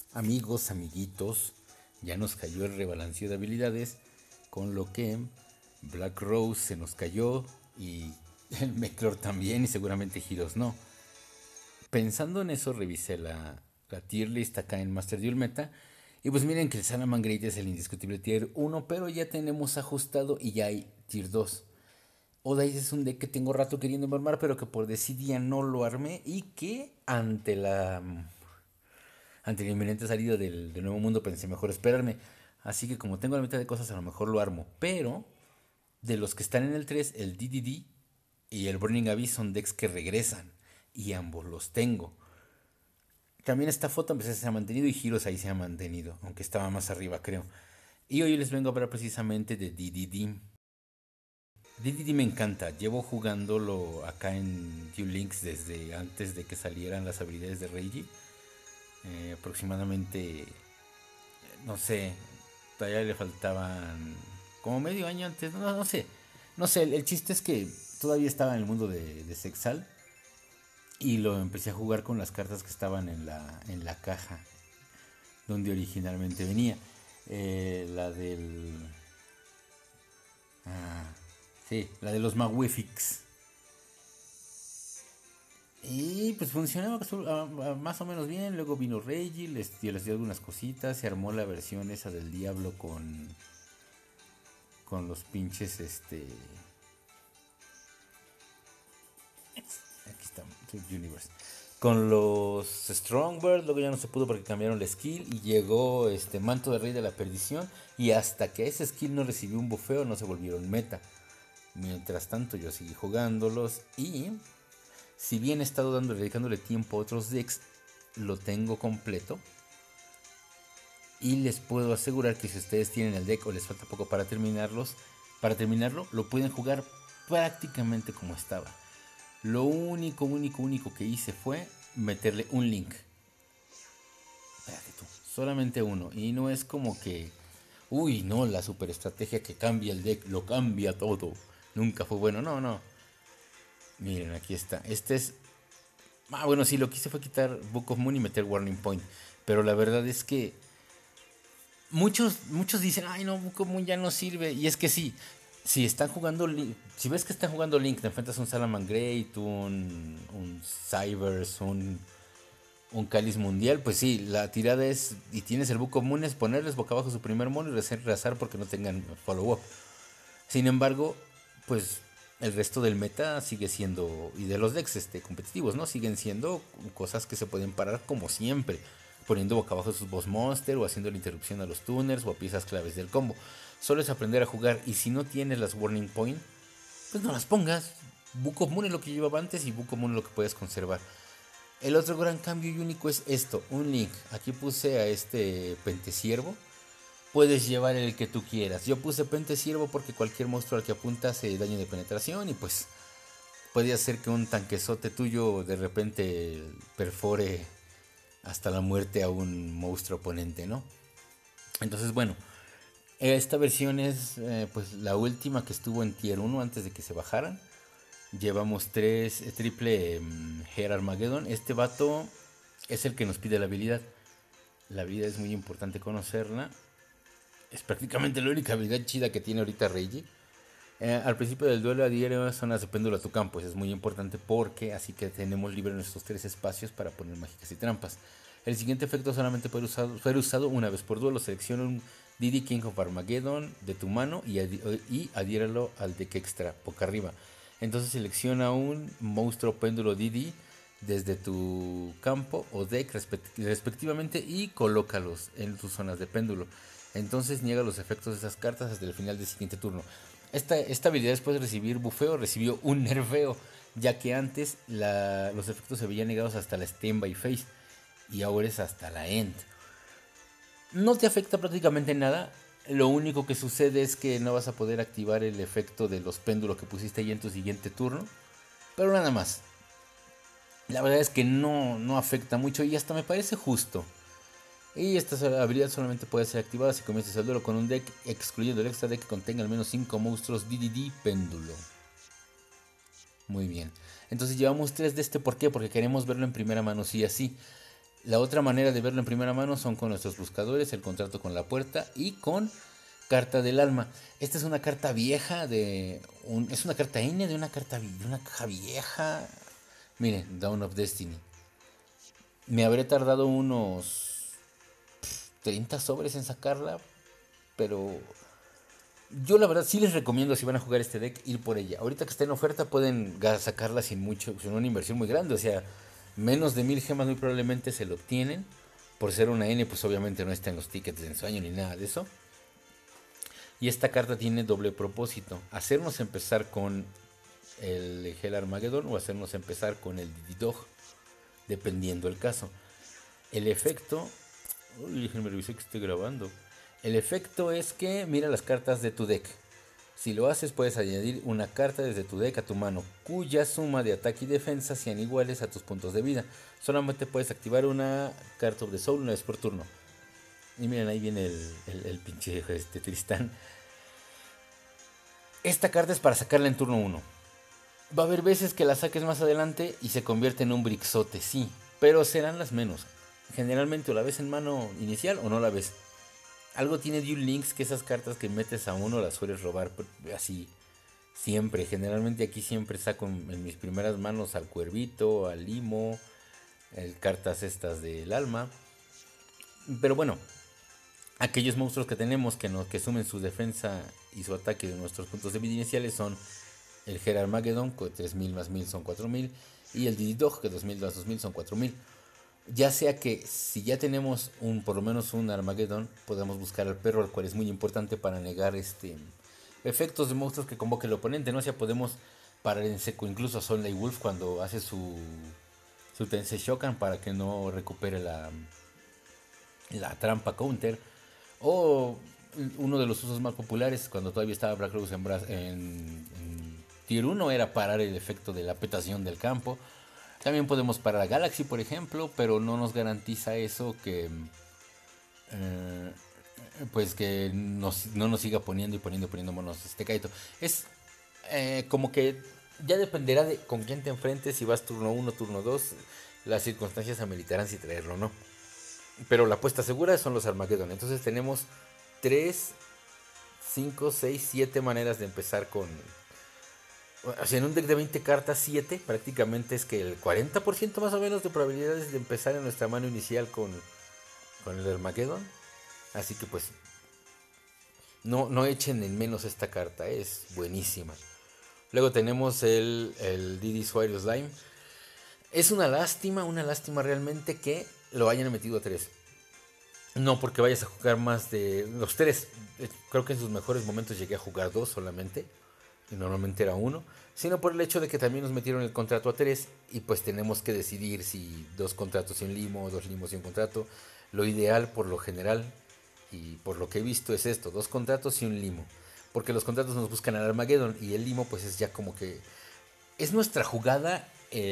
Amigos, amiguitos, ya nos cayó el rebalanceo de habilidades, con lo que Black Rose se nos cayó y el Meclor también y seguramente Heroes no. Pensando en eso, revisé la tier list acá en Master Duel Meta y pues miren que el Salamangreat es el indiscutible tier 1, pero ya tenemos ajustado y ya hay tier 2. Odais es un deck que tengo rato queriendo armar, pero que por desidia no lo armé y que ante la inminente salida del Nuevo Mundo pensé mejor esperarme. Así que como tengo la mitad de cosas, a lo mejor lo armo. Pero de los que están en el 3, el DDD y el Burning Abyss son decks que regresan. Y ambos los tengo. También esta foto empecé se ha mantenido y Heroes ahí se ha mantenido. Aunque estaba más arriba, creo. Y hoy les vengo a hablar precisamente de DDD. DDD me encanta. Llevo jugándolo acá en Duel Links desde antes de que salieran las habilidades de Reiji. Aproximadamente no sé, todavía le faltaban como medio año antes, no sé. No sé, el chiste es que todavía estaba en el mundo de Sexal y lo empecé a jugar con las cartas que estaban en la caja donde originalmente venía. La del... Ah, sí, la de los Magnifics. Y pues funcionaba más o menos bien. Luego vino Reggie, les dio algunas cositas. Se armó la versión esa del Diablo con los pinches, aquí está, Universe. Con los Strongbird, luego ya no se pudo porque cambiaron la skill y llegó este Manto de Rey de la Perdición y hasta que ese skill no recibió un bufeo no se volvieron meta. Mientras tanto yo seguí jugándolos y si bien he estado dedicándole tiempo a otros decks, lo tengo completo y les puedo asegurar que si ustedes tienen el deck o les falta poco para terminarlo, lo pueden jugar prácticamente como estaba. Lo único que hice fue meterle un link. Espérate tú, solamente uno. Y no es como que, uy, no, la super estrategia que cambia el deck, lo cambia todo. Nunca fue bueno, no, no. Miren, aquí está. Este es... bueno, sí, lo que hice fue quitar Book of Moon y meter Warning Point. Pero la verdad es que muchos dicen, ay no, Book of Moon ya no sirve. Y es que sí, si están jugando si ves que están jugando Link, te enfrentas a un Salamangreat, un Cybers, un Cáliz Mundial, pues sí, la tirada es, y tienes el Book of Moon, es ponerles boca abajo su primer mono y rezar porque no tengan follow-up. Sin embargo, pues el resto del meta sigue siendo, y de los decks competitivos, ¿no? Siguen siendo cosas que se pueden parar como siempre, poniendo boca abajo sus boss monster o haciendo la interrupción a los tuners o a piezas claves del combo. Solo es aprender a jugar y si no tienes las Warning Point, pues no las pongas. Book of Moon es lo que llevaba antes y Book of Moon es lo que puedes conservar. El otro gran cambio y único es esto, un link. Aquí puse a este Pentesiervo. Puedes llevar el que tú quieras. Yo puse Pentesiervo porque cualquier monstruo al que apunta hace daño de penetración y pues podría ser que un tanquesote tuyo de repente perfore hasta la muerte a un monstruo oponente, ¿no? Entonces, bueno, esta versión es pues la última que estuvo en Tier 1 antes de que se bajaran. Llevamos tres triple Hair Armageddon. Este vato es el que nos pide la habilidad. La habilidad es muy importante conocerla. Es prácticamente la única habilidad chida que tiene ahorita Reggie. Al principio del duelo adhiere zonas de péndulo a tu campo. Eso es muy importante porque así que tenemos libre nuestros tres espacios para poner mágicas y trampas. El siguiente efecto solamente puede ser usado una vez por duelo. Selecciona un Didi King of Armageddon de tu mano y adhiéralo al deck extra, boca arriba. Entonces selecciona un monstruo péndulo Didi desde tu campo o deck respectivamente y colócalos en tus zonas de péndulo. Entonces niega los efectos de esas cartas hasta el final del siguiente turno. Esta habilidad después de recibir bufeo recibió un nerfeo, ya que antes los efectos se veían negados hasta la standby phase y ahora es hasta la end. No te afecta prácticamente nada. Lo único que sucede es que no vas a poder activar el efecto de los péndulos que pusiste ahí en tu siguiente turno. Pero nada más. La verdad es que no afecta mucho y hasta me parece justo. Y esta habilidad solamente puede ser activada si comienzas el duelo con un deck, excluyendo el extra deck que contenga al menos 5 monstruos DDD péndulo. Muy bien. Entonces llevamos 3 de este. ¿Por qué? Porque queremos verlo en primera mano, sí así. La otra manera de verlo en primera mano son con nuestros buscadores, el contrato con la puerta y con carta del alma. Esta es una carta vieja es una carta N de una caja vieja. Miren, Dawn of Destiny. Me habré tardado unos 30 sobres en sacarla, pero yo la verdad sí les recomiendo, si van a jugar este deck, ir por ella. Ahorita que está en oferta pueden sacarla sin una inversión muy grande. O sea, menos de 1000 gemas muy probablemente se lo obtienen. Por ser una N, pues obviamente no está en los tickets de ensueño ni nada de eso. Y esta carta tiene doble propósito. Hacernos empezar con el Hell Armageddon o hacernos empezar con el Dididog, dependiendo el caso. El efecto... Uy, déjenme revisar que estoy grabando. El efecto es que mira las cartas de tu deck. Si lo haces puedes añadir una carta desde tu deck a tu mano, cuya suma de ataque y defensa sean iguales a tus puntos de vida. Solamente puedes activar una carta of the soul una vez por turno. Y miren, ahí viene el pinche Tristán. Esta carta es para sacarla en turno 1. Va a haber veces que la saques más adelante y se convierte en un brixote, sí, pero serán las menos. Generalmente o la ves en mano inicial o no la ves. Algo tiene Duel Links que esas cartas que metes a uno las sueles robar así siempre. Generalmente aquí siempre saco en mis primeras manos al Cuervito, al Limo, cartas estas del alma. Pero bueno, aquellos monstruos que tenemos que sumen su defensa y su ataque de nuestros puntos de vida iniciales son el Hell Armageddon, que 3000 más 1000 son 4000, y el Dididog, que 2000 más 2000 son 4000. Ya sea que si ya tenemos por lo menos un Armageddon, podemos buscar al perro, al cual es muy importante para negar efectos de monstruos que convoque el oponente, ¿no? O sea, podemos parar en seco incluso a Sunlight Wolf cuando hace su Tensei Shokan para que no recupere la trampa counter. O uno de los usos más populares cuando todavía estaba Black Rose en Tier 1 era parar el efecto de la petación del campo. También podemos parar a Galaxy, por ejemplo, pero no nos garantiza eso que pues que no nos siga poniendo monos Kaito. Es como que ya dependerá de con quién te enfrentes, si vas turno 1, turno 2, las circunstancias ameritarán si traerlo o no. Pero la apuesta segura son los Armageddon. Entonces tenemos 3, 5, 6, 7 maneras de empezar con... O sea, en un deck de 20 cartas, 7 prácticamente es que el 40% más o menos de probabilidades de empezar en nuestra mano inicial con el Armageddon. Así que pues no echen en menos esta carta, es buenísima. Luego tenemos el Didi Suario Slime. Es una lástima realmente que lo hayan metido a 3. No porque vayas a jugar más de los 3. Creo que en sus mejores momentos llegué a jugar 2 solamente. Y normalmente era 1. Sino por el hecho de que también nos metieron el contrato a 3. Y pues tenemos que decidir si 2 contratos y un limo, 2 limos y un contrato. Lo ideal por lo general y por lo que he visto es esto: 2 contratos y un limo. Porque los contratos nos buscan al Armageddon. Y el limo pues es ya como que... Es nuestra jugada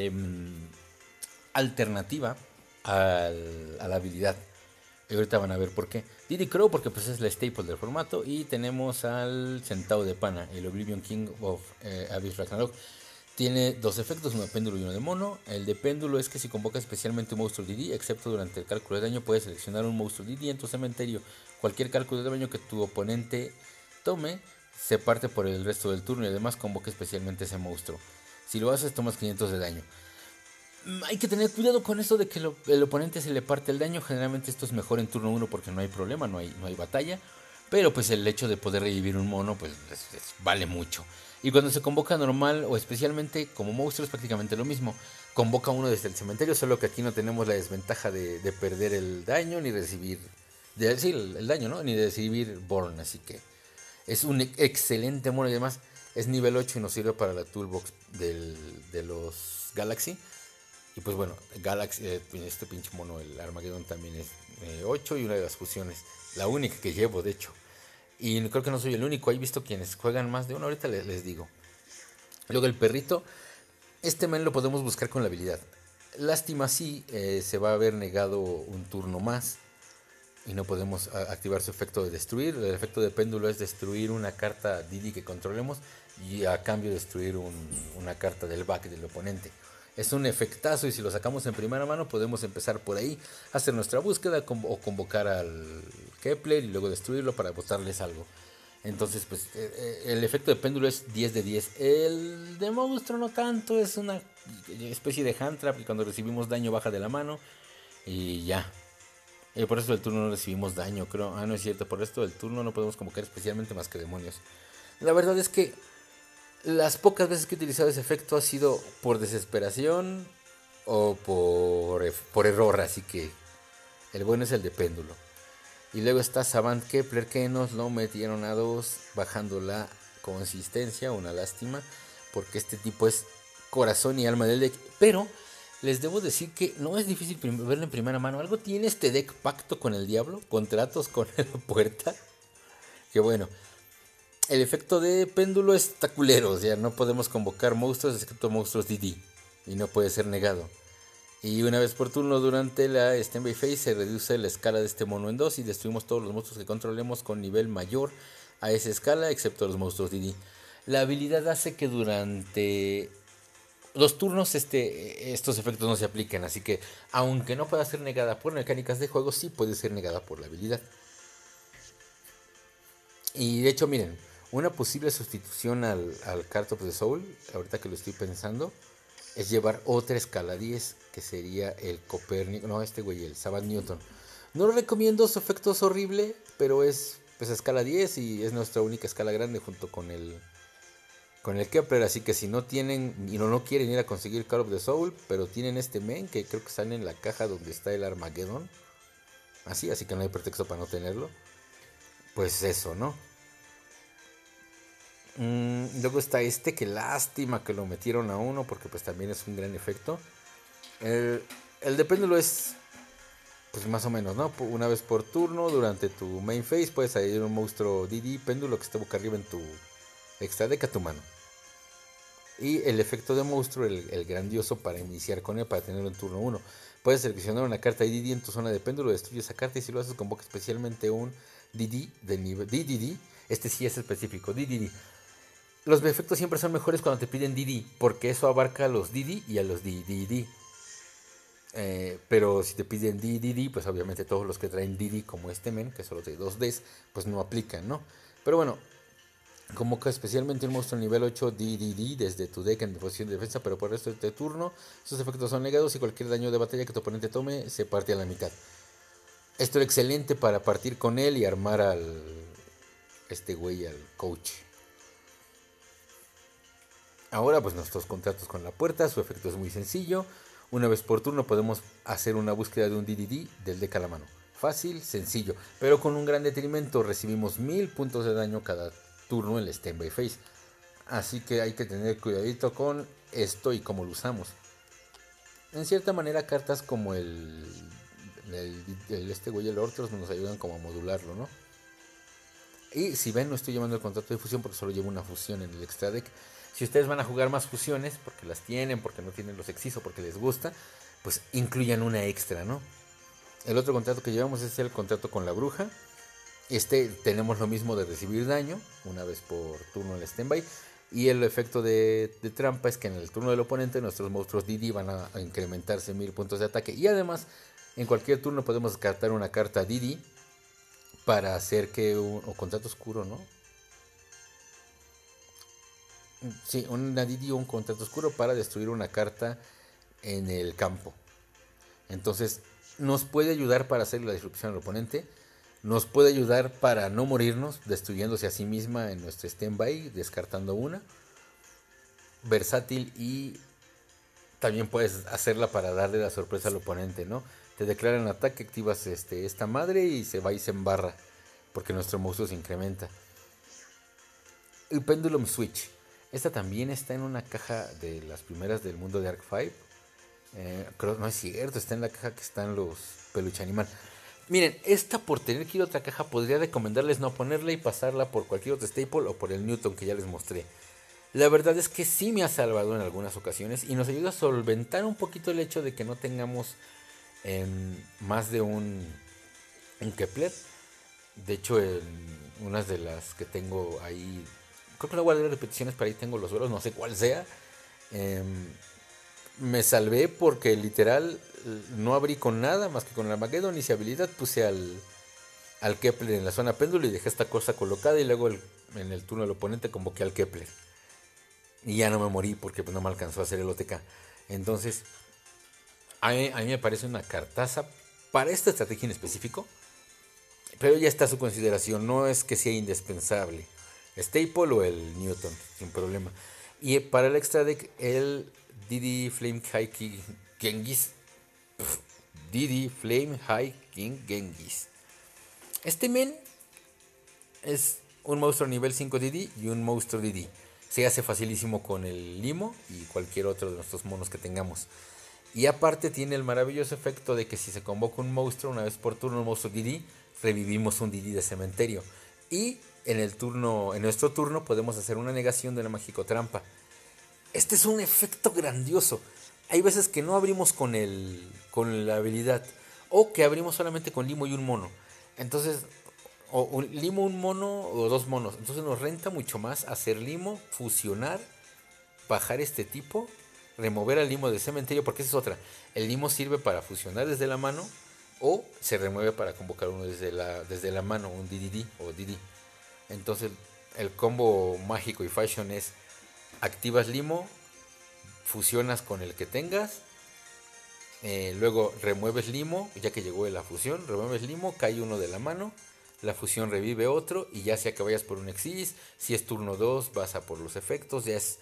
alternativa a la habilidad. Y ahorita van a ver por qué. Diddy Crow porque pues es la staple del formato. Y tenemos al Centavo de Pana, el Oblivion King of Abyss Ragnarok. Tiene 2 efectos, uno de péndulo y uno de mono. El de péndulo es que si convoca especialmente un monstruo Diddy, excepto durante el cálculo de daño, puedes seleccionar un monstruo Diddy en tu cementerio. Cualquier cálculo de daño que tu oponente tome se parte por el resto del turno y además convoca especialmente ese monstruo. Si lo haces tomas 500 de daño. Hay que tener cuidado con eso de que el oponente se le parte el daño. Generalmente esto es mejor en turno 1 porque no hay problema, no hay batalla. Pero pues el hecho de poder revivir un mono pues vale mucho. Y cuando se convoca normal o especialmente como monstruo es prácticamente lo mismo. Convoca uno desde el cementerio, solo que aquí no tenemos la desventaja de perder el daño ni recibir... el daño, ¿no? Ni de recibir Born, así que... Es un excelente mono y además es nivel 8 y nos sirve para la toolbox de los Galaxy. Y pues bueno, Galaxy, este pinche mono, el Armageddon también es 8 y una de las fusiones. La única que llevo, de hecho. Y creo que no soy el único, he visto quienes juegan más de uno, ahorita les digo. Luego el perrito, este men lo podemos buscar con la habilidad. Lástima si se va a haber negado un turno más y no podemos activar su efecto de destruir. El efecto de péndulo es destruir una carta Didi que controlemos y a cambio destruir una carta del back del oponente. Es un efectazo y si lo sacamos en primera mano podemos empezar por ahí, hacer nuestra búsqueda o convocar al Kepler y luego destruirlo para botarles algo. Entonces, pues el efecto de péndulo es 10 de 10. El de monstruo no tanto, es una especie de hand trap y cuando recibimos daño baja de la mano y ya. Por eso del turno no recibimos daño, creo. Ah, no es cierto, por esto del turno no podemos convocar especialmente más que demonios. La verdad es que las pocas veces que he utilizado ese efecto ha sido por desesperación o por error, así que el bueno es el de péndulo. Y luego está Savant Kepler que nos lo metieron a 2 bajando la consistencia, una lástima, porque este tipo es corazón y alma del deck. Pero les debo decir que no es difícil verlo en primera mano. Algo tiene este deck: pacto con el diablo, contratos con la puerta. Que bueno, el efecto de péndulo está culero, o sea, no podemos convocar monstruos excepto monstruos DD y no puede ser negado. Y una vez por turno durante la Standby Phase se reduce la escala de este mono en 2 y destruimos todos los monstruos que controlemos con nivel mayor a esa escala excepto los monstruos DD. La habilidad hace que durante los turnos estos efectos no se apliquen, así que aunque no pueda ser negada por mecánicas de juego, sí puede ser negada por la habilidad. Y de hecho, miren, una posible sustitución al Card of the Soul, ahorita que lo estoy pensando, es llevar otra escala 10, que sería el Copérnico, no, el Savant Newton. No lo recomiendo, su efecto es horrible, pero es pues escala 10 y es nuestra única escala grande junto con el Kepler, así que si no tienen y no quieren ir a conseguir Card of the Soul, pero tienen este men que creo que sale en la caja donde está el Armageddon, así que no hay pretexto para no tenerlo, pues eso, ¿no? Luego está este, que lástima que lo metieron a 1 porque pues también es un gran efecto. El de péndulo es pues más o menos, ¿no? Una vez por turno durante tu main phase puedes añadir un monstruo DD péndulo que esté boca arriba en tu extra deck a tu mano. Y el efecto de monstruo, el grandioso, para iniciar con él, para tenerlo en turno 1. Puedes seleccionar una carta DD en tu zona de péndulo, destruye esa carta y si lo haces convoca especialmente un DD de nivel DDD. Este sí es específico, DDD. Los efectos siempre son mejores cuando te piden DD, porque eso abarca a los DD y a los DDD. Pero si te piden DDD, pues obviamente todos los que traen DD como este men, que son los de 2Ds, pues no aplican, ¿no? Pero bueno, convoca especialmente un monstruo nivel 8 DDD desde tu deck en posición de defensa, pero por el resto de tu turno, sus efectos son negados y cualquier daño de batalla que tu oponente tome se parte a la mitad. Esto es excelente para partir con él y armar al coach. Ahora pues nuestros contratos con la puerta, su efecto es muy sencillo. Una vez por turno podemos hacer una búsqueda de un DDD del deck a la mano. Fácil, sencillo, pero con un gran detrimento. Recibimos 1000 puntos de daño cada turno en el Standby Phase. Así que hay que tener cuidadito con esto y cómo lo usamos. En cierta manera cartas como el Ortros nos ayudan como a modularlo, ¿no? Y si ven, no estoy llamando el contrato de fusión porque solo llevo una fusión en el extra deck. Si ustedes van a jugar más fusiones, porque las tienen, porque no tienen los exis o porque les gusta, pues incluyan una extra, ¿no? El otro contrato que llevamos es el contrato con la bruja. Tenemos lo mismo de recibir daño una vez por turno en el standby. Y el efecto de trampa es que en el turno del oponente nuestros monstruos DD van a incrementarse 1000 puntos de ataque. Y además, en cualquier turno podemos descartar una carta DD para hacer que o contrato oscuro, ¿no? Sí, una DD o un contrato oscuro para destruir una carta en el campo. Entonces, nos puede ayudar para hacer la disrupción al oponente. Nos puede ayudar para no morirnos, destruyéndose a sí misma en nuestro standby, descartando una. Versátil y también puedes hacerla para darle la sorpresa al oponente, ¿no? Te declaran ataque, activas esta madre y se va y se embarra, porque nuestro monstruo se incrementa. El Pendulum Switch. Esta también está en una caja de las primeras del mundo de Arc 5. Creo, no es cierto, está en la caja que están los peluche animal. Miren, esta por tener que ir a otra caja podría recomendarles no ponerla y pasarla por cualquier otro staple o por el Newton que ya les mostré. La verdad es que sí me ha salvado en algunas ocasiones y nos ayuda a solventar un poquito el hecho de que no tengamos más de un Kepler. De hecho, en unas de las que tengo ahí, creo que no guardé repeticiones, pero ahí tengo los vuelos, no sé cuál sea. me salvé porque literal no abrí con nada más que con la Armageddon y si habilidad puse al Kepler en la zona péndulo y dejé esta cosa colocada y luego en el turno del oponente convoqué al Kepler. Y ya no me morí porque pues, no me alcanzó a hacer el OTK. Entonces, a mí me parece una cartaza para esta estrategia en específico. Pero ya está a su consideración, no es que sea indispensable. Staple o el Newton, sin problema. Y para el extra deck, el Didi Flame High King Genghis. Didi Flame High King Genghis. Este men es un monstruo nivel 5 Didi y un monstruo Didi. Se hace facilísimo con el Limo y cualquier otro de nuestros monos que tengamos. Y aparte tiene el maravilloso efecto de que si se convoca un monstruo una vez por turno, un monstruo Didi, revivimos un Didi de cementerio. Y en nuestro turno podemos hacer una negación de la mágico trampa. Este es un efecto grandioso. Hay veces que no abrimos con la habilidad. O que abrimos solamente con Limo y un mono. Entonces, o Limo, un mono o dos monos. Entonces nos renta mucho más hacer Limo, fusionar, bajar este tipo, remover al Limo del cementerio, porque esa es otra. El Limo sirve para fusionar desde la mano o se remueve para convocar uno desde la mano, un DDD o DD. Entonces el combo mágico y fashion es activas Limo, fusionas con el que tengas, luego remueves Limo, ya que llegó la fusión, remueves Limo, cae uno de la mano, la fusión revive otro y ya sea que vayas por un Exis, si es turno 2 vas a por los efectos, ya es...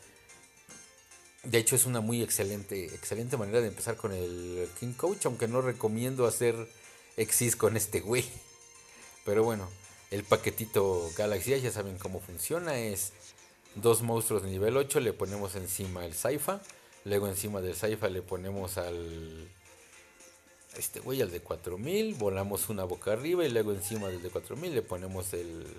De hecho es una muy excelente manera de empezar con el King Coach, aunque no recomiendo hacer Exis con este güey. Pero bueno, el paquetito Galaxy ya saben cómo funciona, es dos monstruos de nivel 8, le ponemos encima el Saifa, luego encima del Saifa le ponemos al este güey al de 4000, volamos una boca arriba y luego encima del de 4000 le ponemos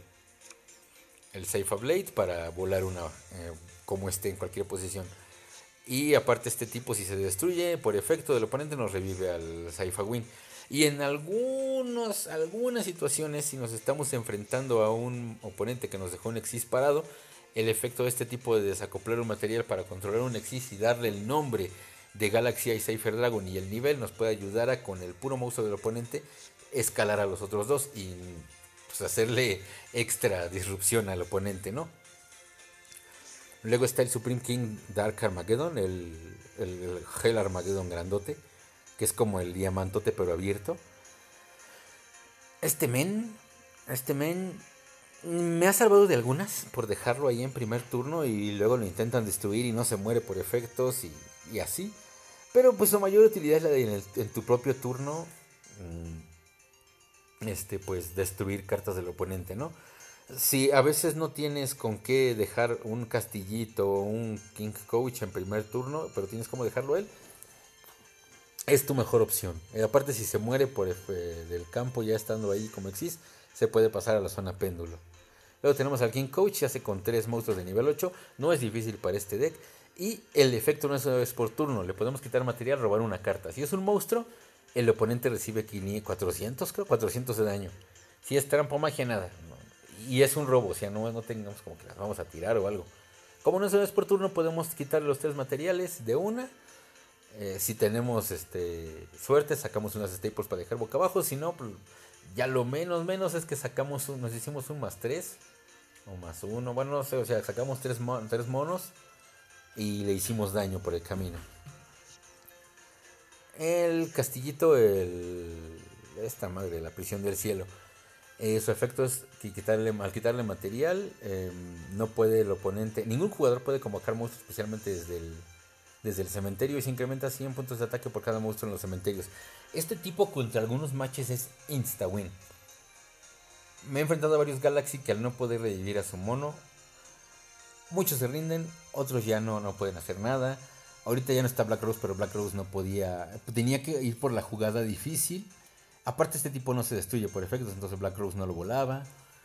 el Saifa Blade para volar una como esté en cualquier posición. Y aparte este tipo si se destruye por efecto del oponente nos revive al Saifa Win. Y en algunas situaciones si nos estamos enfrentando a un oponente que nos dejó un Exis parado, el efecto de este tipo de desacoplar un material para controlar un Exis y darle el nombre de Galaxy y Cypher Dragon y el nivel nos puede ayudar a con el puro monstruo del oponente escalar a los otros dos y pues, hacerle extra disrupción al oponente, ¿no? Luego está el Supreme King Dark Armageddon, el Hell Armageddon grandote, que es como el diamantote pero abierto. Este men me ha salvado de algunas por dejarlo ahí en primer turno y luego lo intentan destruir y no se muere por efectos y así. Pero pues su mayor utilidad es la de en tu propio turno, pues destruir cartas del oponente, ¿no? Si a veces no tienes con qué dejar un castillito o un King Coach en primer turno, pero tienes cómo dejarlo él, es tu mejor opción. Aparte, si se muere por del campo ya estando ahí como Exis, se puede pasar a la zona péndulo. Luego tenemos al King Coach, se hace con 3 monstruos de nivel 8, no es difícil para este deck. Y el efecto no es una vez por turno, le podemos quitar material, robar una carta. Si es un monstruo, el oponente recibe 400, creo, 400 de daño. Si es trampa o magia, nada. Y es un robo, o sea, no tengamos como que las vamos a tirar o algo. Como no es una vez por turno, podemos quitar los 3 materiales de una. Si tenemos suerte, sacamos unas staples para dejar boca abajo. Si no, pues, ya lo menos es que nos hicimos un +3 o +1. Bueno, no sé, o sea, sacamos 3 monos y le hicimos daño por el camino. El castillito, esta madre, la prisión del cielo. Su efecto es que al quitarle material, no puede el oponente, ningún jugador puede convocar monstruos especialmente desde el cementerio y se incrementa 100 puntos de ataque por cada monstruo en los cementerios. Este tipo contra algunos matches es insta-win. Me he enfrentado a varios Galaxy que al no poder revivir a su mono, muchos se rinden, otros ya no pueden hacer nada. Ahorita ya no está Black Rose, pero Black Rose no podía, tenía que ir por la jugada difícil. Aparte este tipo no se destruye por efectos, entonces Black Rose no lo volaba.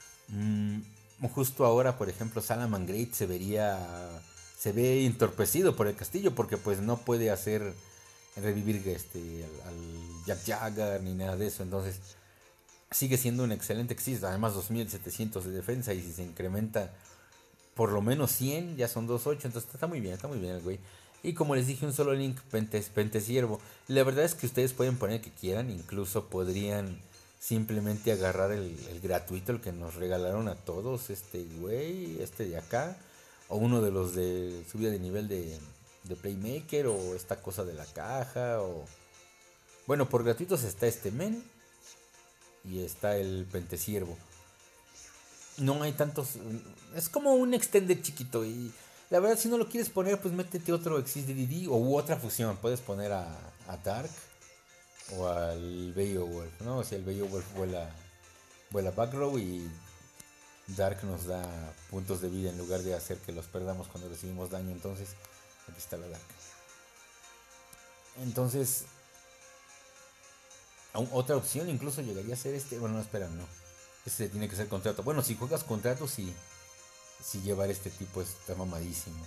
Justo ahora, por ejemplo, Salaman Great se ve entorpecido por el castillo porque pues no puede hacer revivir al Jack Jagger ni nada de eso. Entonces sigue siendo un excelente Exis, además 2700 de defensa y si se incrementa por lo menos 100 ya son 2.8, entonces está muy bien el güey. Y como les dije, un solo link, Pentesiervo. La verdad es que ustedes pueden poner el que quieran, incluso podrían simplemente agarrar el gratuito, el que nos regalaron a todos, este güey, este de acá, o uno de los de subida de nivel de Playmaker, o esta cosa de la caja, o... Bueno, por gratuitos está este men y está el Pentesiervo. No hay tantos. Es como un extended chiquito. Y la verdad, si no lo quieres poner, pues métete otro XDDD o u otra fusión. Puedes poner a Dark o al Beowulf, ¿no? O sea, el Beowulf vuela back row y Dark nos da puntos de vida en lugar de hacer que los perdamos cuando recibimos daño. Entonces, aquí está la Dark. Entonces, otra opción incluso llegaría a ser este. Bueno, no, espera, no. Este tiene que ser contrato. Bueno, si juegas contrato, sí. Si llevar este tipo está mamadísimo.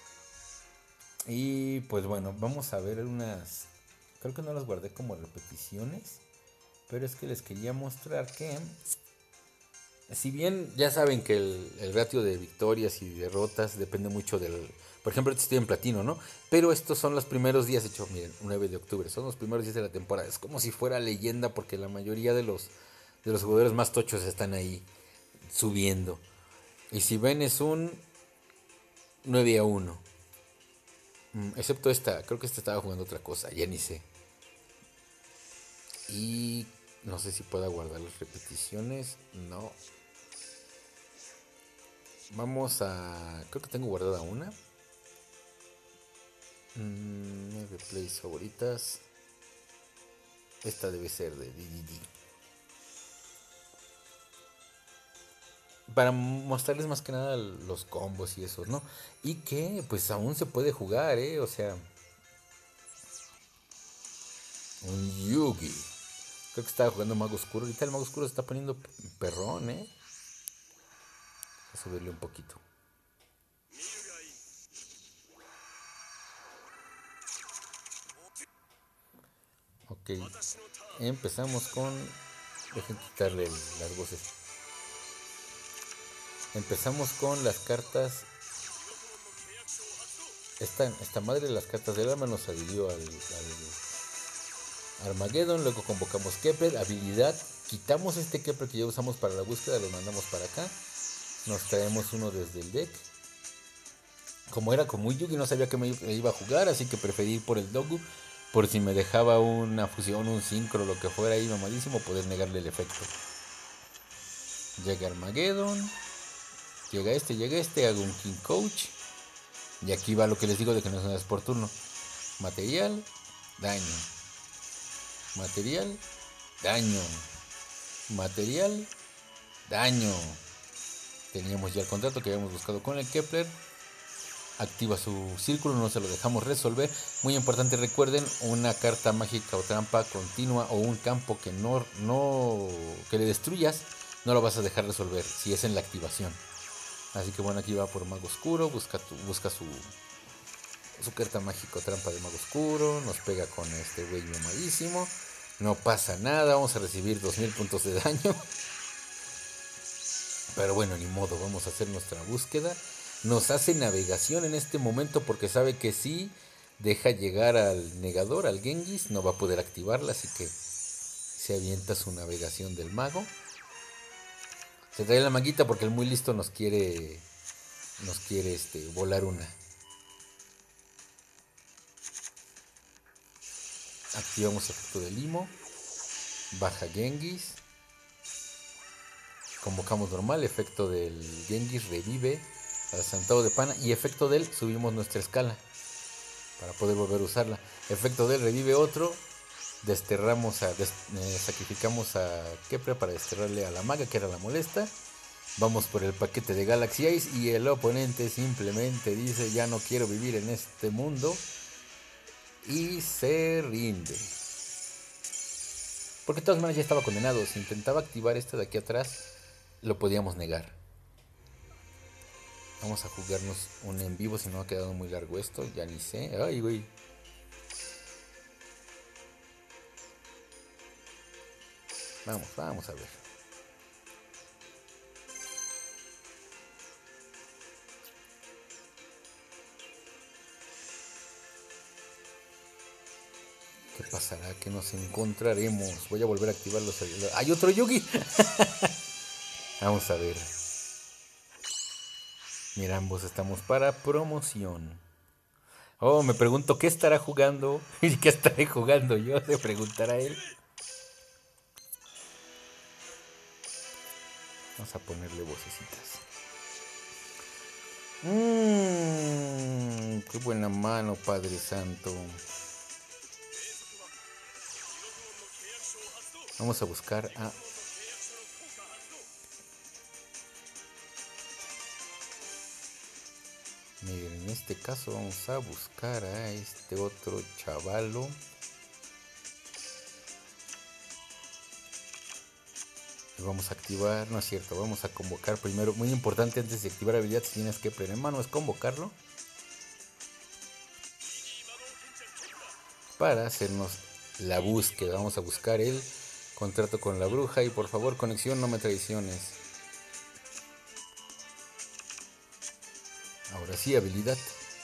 Y pues bueno, vamos a ver unas. Creo que no las guardé como repeticiones. Pero es que les quería mostrar que. Si bien ya saben que el ratio de victorias y derrotas depende mucho del. Por ejemplo, estoy en platino, ¿no? Pero estos son los primeros días, de hecho, miren, 9 de octubre, son los primeros días de la temporada. Es como si fuera leyenda porque la mayoría de los jugadores más tochos están ahí subiendo. Y si ven es un 9-1. Excepto esta, creo que esta estaba jugando otra cosa, ya ni sé. Y no sé si pueda guardar las repeticiones. No. Vamos a... Creo que tengo guardada una. 9 plays favoritas. Esta debe ser de DDD. Para mostrarles más que nada los combos y esos, ¿no? Y que pues aún se puede jugar, ¿eh? O sea... Un Yugi. Creo que estaba jugando Mago Oscuro. Ahorita el Mago Oscuro se está poniendo perrón, ¿eh? Voy a subirle un poquito. Ok. Empezamos con... Dejen quitarle las voces. Empezamos con las cartas. Esta madre de las cartas del alma nos adhirió al Armageddon. Luego convocamos Kepler, habilidad. Quitamos este Kepler que ya usamos para la búsqueda, lo mandamos para acá. Nos traemos uno desde el deck. Como era como Yugi, no sabía que me iba a jugar, así que preferí ir por el Dogu. Por si me dejaba una fusión, un sincro, lo que fuera ahí mamadísimo, poder negarle el efecto. Llega Armageddon. Llega este, hago un King Coach. Y aquí va lo que les digo de que no es por turno. Material, daño. Material, daño. Material, daño. Teníamos ya el contrato que habíamos buscado con el Kepler. Activa su círculo, no se lo dejamos resolver. Muy importante, recuerden, una carta mágica o trampa continua o un campo que que le destruyas, no lo vas a dejar resolver si es en la activación. Así que bueno, aquí va por Mago Oscuro, busca su carta mágica o trampa de Mago Oscuro, nos pega con este güey mamadísimo. No pasa nada, vamos a recibir 2000 puntos de daño. Pero bueno, ni modo, vamos a hacer nuestra búsqueda. Nos hace navegación en este momento porque sabe que si deja llegar al negador, al Genghis, no va a poder activarla, así que se avienta su navegación del mago. Se trae la maguita porque el muy listo nos quiere volar una. Activamos efecto de limo, baja Genghis, convocamos normal, efecto del Genghis revive al Santado de Pana y efecto del subimos nuestra escala para poder volver a usarla. Efecto del revive otro, sacrificamos a Kepler para desterrarle a la maga que era la molesta. Vamos por el paquete de Galaxy Ace y el oponente simplemente dice ya no quiero vivir en este mundo y se rinde. Porque de todas maneras ya estaba condenado. Si intentaba activar este de aquí atrás, lo podíamos negar. Vamos a jugarnos un en vivo, si no ha quedado muy largo esto, ya ni sé. Ay, güey. Vamos a ver. ¿Qué pasará? ¿Qué nos encontraremos? Voy a volver a activar los... ¡Hay otro Yugi! Vamos a ver. Mira, ambos estamos para promoción. Oh, me pregunto qué estará jugando y qué estaré jugando yo, se preguntará él. Vamos a ponerle vocecitas. Qué buena mano, Padre Santo. Vamos a buscar a... Miren, en este caso vamos a buscar a este otro chavalo. Y vamos a activar, no es cierto, vamos a convocar primero. Muy importante, antes de activar habilidad, si tienes que poner en mano, es convocarlo. Para hacernos la búsqueda. Vamos a buscar el contrato con la bruja. Y por favor, conexión, no me traiciones. Ahora sí, habilidad.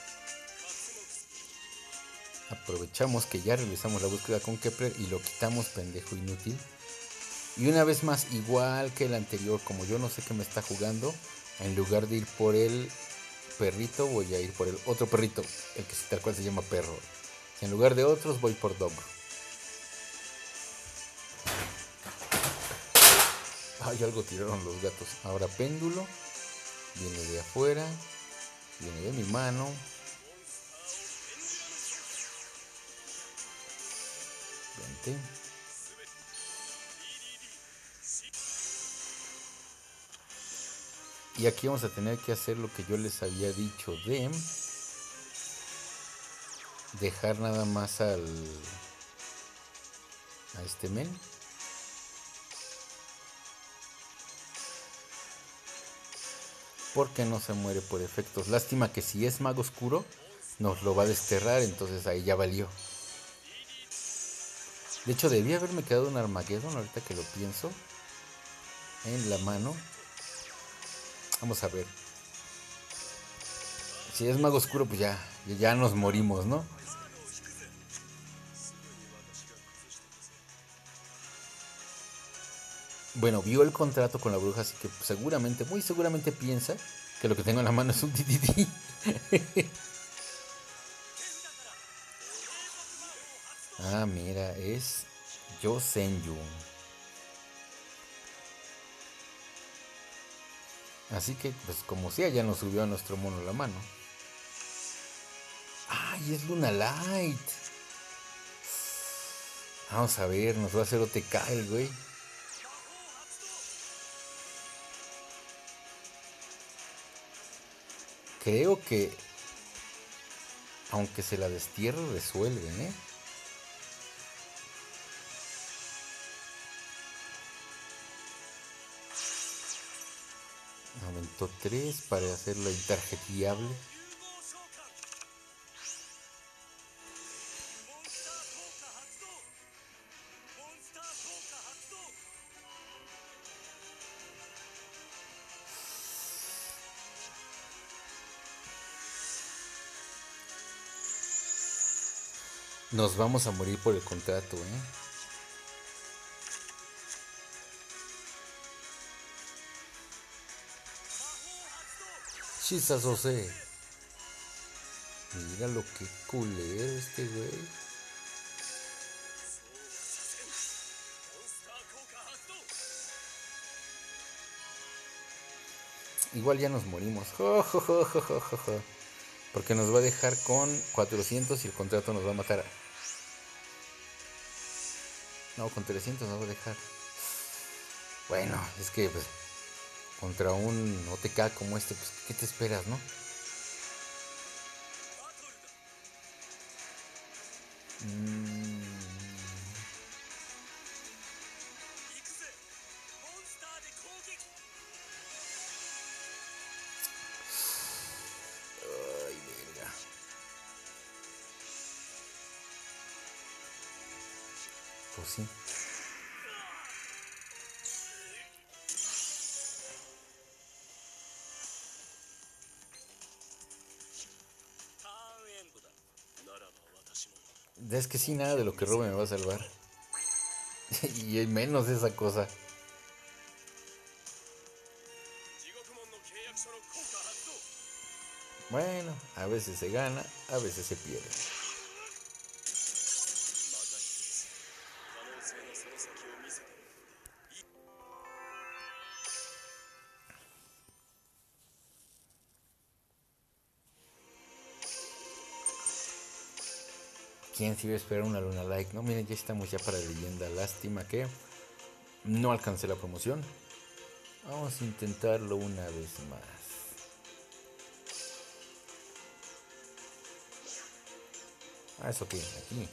Aprovechamos que ya realizamos la búsqueda con Kepler y lo quitamos, pendejo inútil. Y una vez más, igual que el anterior, como yo no sé qué me está jugando, en lugar de ir por el perrito, voy a ir por el otro perrito, el que tal cual se llama perro. En lugar de otros, voy por Dobro. Ay, algo tiraron los gatos. Ahora péndulo. Viene de afuera. Viene de mi mano. Vente. Y aquí vamos a tener que hacer lo que yo les había dicho de dejar nada más a este men. Porque no se muere por efectos. Lástima que si es mago oscuro nos lo va a desterrar, entonces ahí ya valió. De hecho debía haberme quedado un Armageddon ahorita que lo pienso en la mano. Vamos a ver. Si es mago oscuro pues ya nos morimos, ¿no? Bueno, vio el contrato con la bruja, así que seguramente, muy seguramente piensa que lo que tengo en la mano es un DDD. Ah, mira, es Yosenyu. Así que, pues como sea, ya nos subió a nuestro mono la mano. ¡Ay, es Luna Light! Vamos a ver, nos va a hacer OTK el güey. Creo que, aunque se la destierre, resuelven, ¿eh? Aumentó 3 para hacerlo intarjetiable. Nos vamos a morir por el contrato, ¿eh? Chisasose. Mira lo que culero este güey. Igual ya nos morimos. Jo, jo, jo, jo, jo, jo, jo. Porque nos va a dejar con 400 y el contrato nos va a matar. No, con 300 nos va a dejar. Bueno, es que pues, contra un OTK como este, pues, ¿qué te esperas, no? Ay, verga. Pues sí. Es que sí, nada de lo que robe me va a salvar. Y hay menos esa cosa. Bueno, a veces se gana, a veces se pierde. ¿Quién se iba a esperar una luna like? No, miren, ya estamos ya para leyenda. Lástima que no alcancé la promoción. Vamos a intentarlo una vez más. Ah, eso que aquí.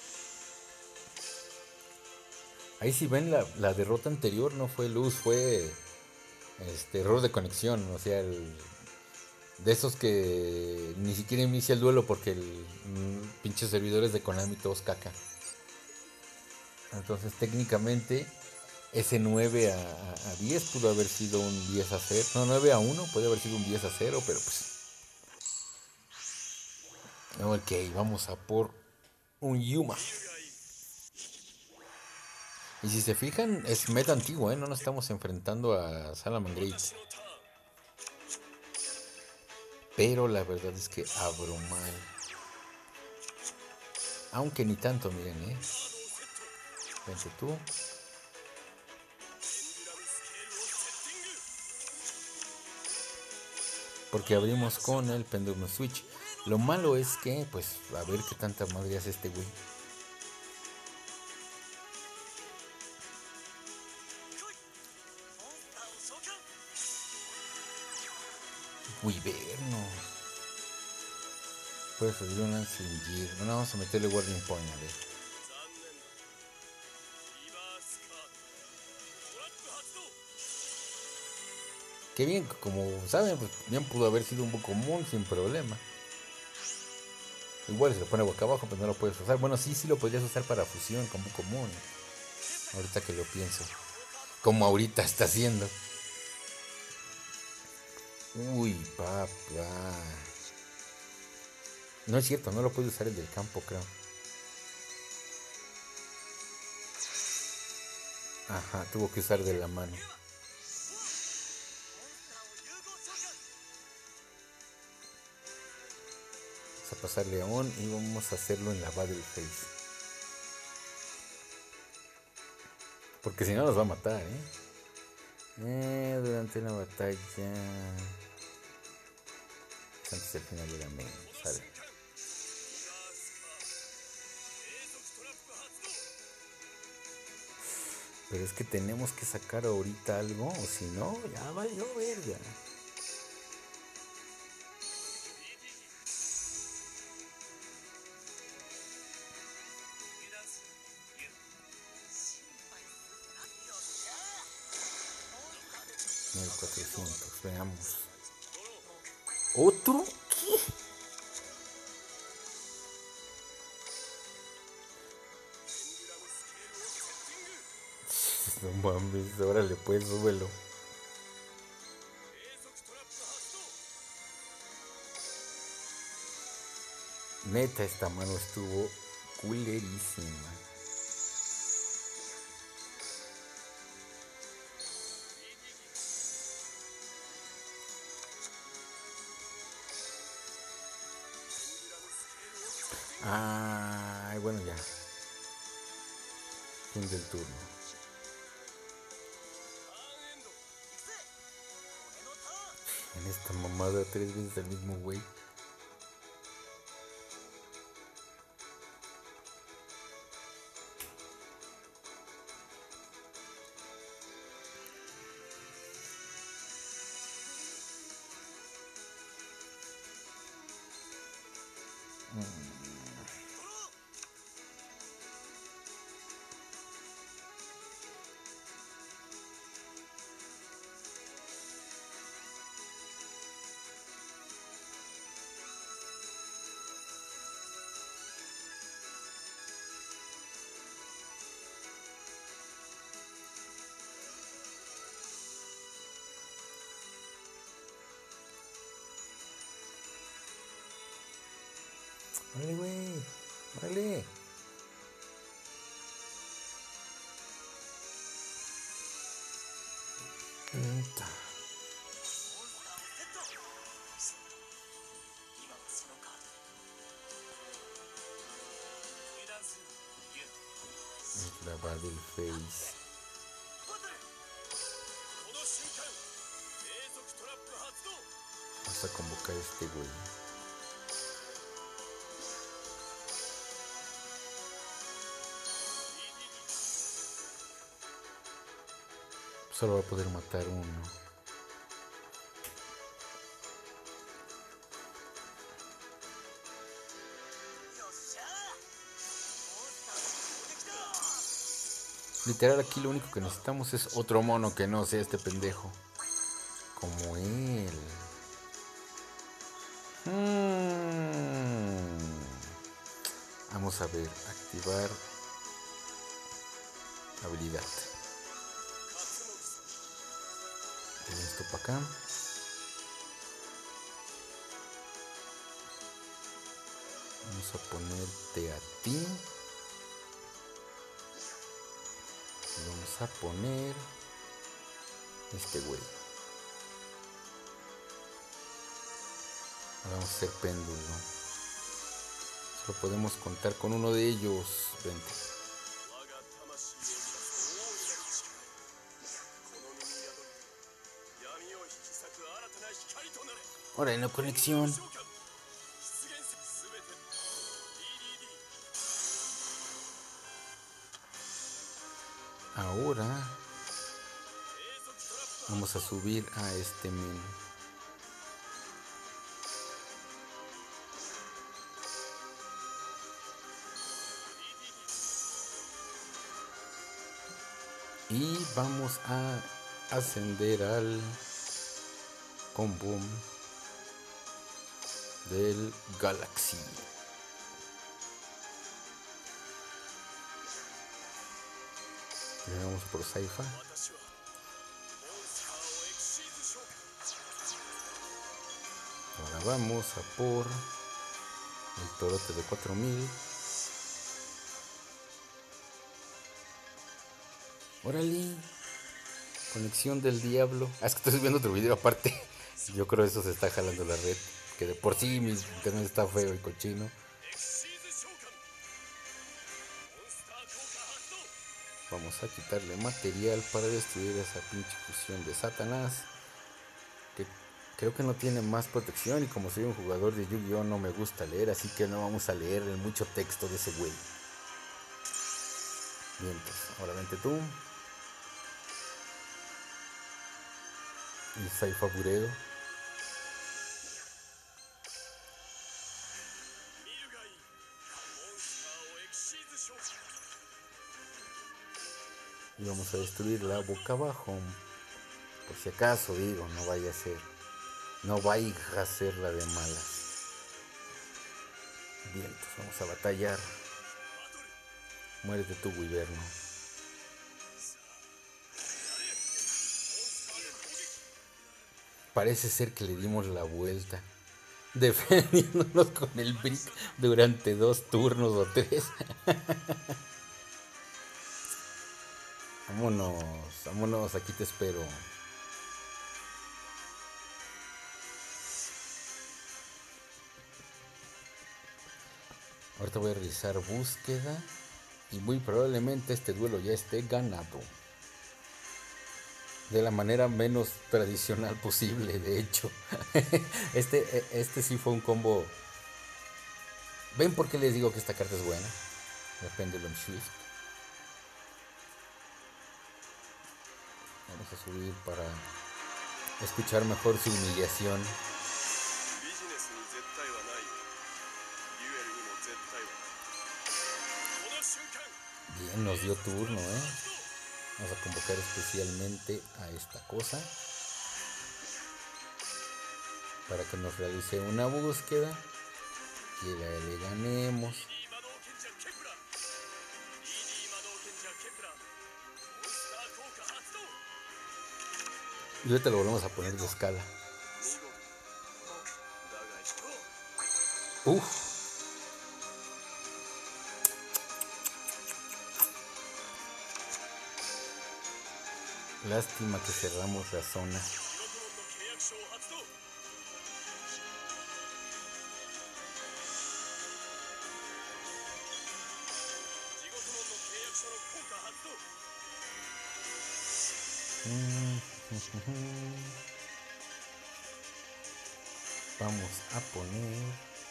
Ahí si ven la derrota anterior no fue luz, fue error de conexión. O sea, de esos que ni siquiera inicia el duelo porque el pinches servidores de Konami todos caca. Entonces técnicamente ese 9 a 10 pudo haber sido un 10-0. No, 9-1 puede haber sido un 10-0, pero pues... Ok, vamos a por un Yuma. Y si se fijan, es meta antiguo, ¿eh? No nos estamos enfrentando a Salamangreat. Pero la verdad es que abro mal. Aunque ni tanto, miren, ¿eh? Vente tú. Porque abrimos con el Pendulum Switch. Lo malo es que, pues, a ver qué tanta madre hace este güey. Wyverno. Puede subir un Lancing. Bueno, vamos a meterle Warning Point, a ver. Qué bien, como saben, pues bien pudo haber sido un Bukomon sin problema. Igual se lo pone boca abajo, pues no lo puedes usar. Bueno, sí, sí lo podrías usar para fusión con Bukomon. Ahorita que lo pienso. Como ahorita está haciendo. Uy, papá. No es cierto, no lo puede usar el del campo, creo. Ajá, tuvo que usar de la mano. Vamos a pasar León y vamos a hacerlo en la Battle Phase. Porque si no nos va a matar, durante una batalla. Antes del final de la main, sale. Pero es que tenemos que sacar ahorita algo, o si no, ya valió verga. El 400, veamos. ¿Otro? ¿Qué? No mames, órale pues, súbelo. Neta, esta mano estuvo culerísima. Ay, bueno, ya. Fin del turno. En esta mamada 3 veces el mismo güey. Vale, güey. Vale. Eta. Es la Battle Face. Vamos a convocar a este güey. Solo va a poder matar uno. Literal, aquí lo único que necesitamos es otro mono que no sea este pendejo. Como él. Vamos a ver, activar habilidad. Esto para acá. Vamos a ponerte a ti. Y vamos a poner este güey. Vamos a hacer péndulo. Solo podemos contar con uno de ellos. Vente. Ahora en la conexión. Ahora vamos a subir a este men. Y vamos a ascender al combo del Galaxy. Vamos por Saifa. Ahora vamos a por el torote de 4000. Órale. Conexión del diablo. Es que estoy viendo otro video aparte. Yo creo que eso se está jalando la red. Que de por sí mi internet está feo y cochino. Vamos a quitarle material para destruir esa pinche fusión de Satanás. Que creo que no tiene más protección. Y como soy un jugador de Yu-Gi-Oh! No me gusta leer. Así que no vamos a leer el mucho texto de ese güey. Bien, pues ahora vente tú. Y Saifa Buredo. Y vamos a destruir la boca abajo. Por si acaso, digo, no vaya a ser. No vaya a ser la de malas. Bien, pues vamos a batallar. Muérete tú, Wyverno. Parece ser que le dimos la vuelta. Defendiéndonos con el brick durante 2 turnos o 3. Vámonos, vámonos, aquí te espero. Ahorita voy a realizar búsqueda. Y muy probablemente este duelo ya esté ganado. De la manera menos tradicional posible, de hecho. Este sí fue un combo. ¿Ven por qué les digo que esta carta es buena? La Pendulum Shift. Vamos a subir para escuchar mejor su humillación. Bien, nos dio turno, Vamos a convocar especialmente a esta cosa para que nos realice una búsqueda y le ganemos. Y ahorita lo volvemos a poner de escala. Uff. Lástima que cerramos la zona. Vamos a poner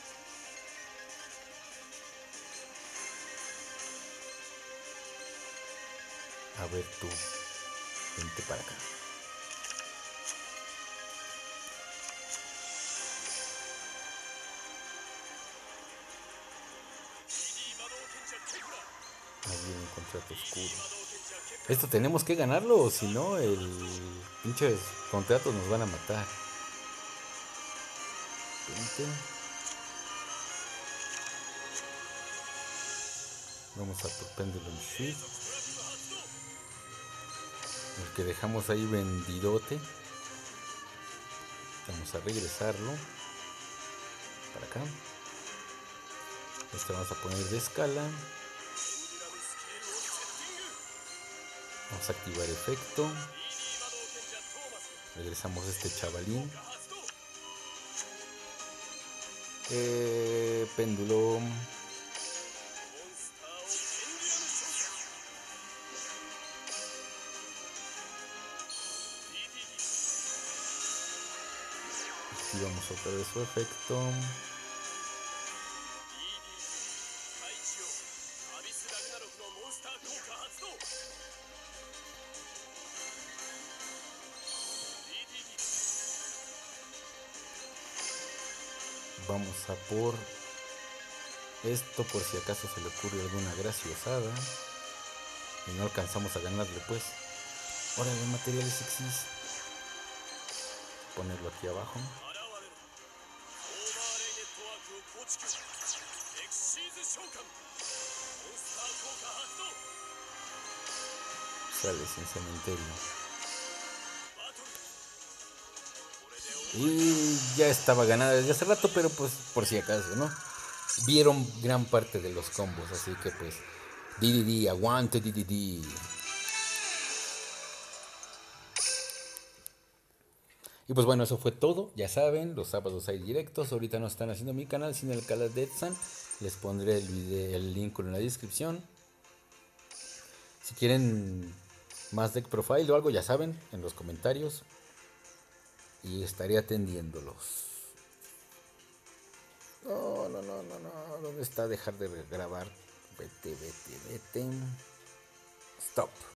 a ver tú, vente para acá. Ahí un contrato oscuro. Esto tenemos que ganarlo, o si no, el pinches contratos nos van a matar. Vente. Vamos a por Pendulum Shift. El que dejamos ahí vendidote. Vamos a regresarlo para acá. Este vamos a poner de escala. Vamos a activar efecto. Regresamos este chavalín. Péndulo. Activamos otra vez su efecto. Vamos a por esto por si acaso se le ocurre alguna graciosada y no alcanzamos a ganarle, pues. Órale, materiales exis. Ponerlo aquí abajo. Sale sin cementerio. Y ya estaba ganada desde hace rato, pero pues por si acaso, ¿no? Vieron gran parte de los combos, así que pues DDD, aguante DDD. Y pues bueno, eso fue todo. Ya saben, los sábados hay directos. Ahorita no están haciendo mi canal, sino el canal de Edson. Les pondré el link en la descripción. Si quieren más deck profile o algo, ya saben, en los comentarios. Y estaré atendiéndolos. No. ¿Dónde está dejar de grabar? Vete. Stop.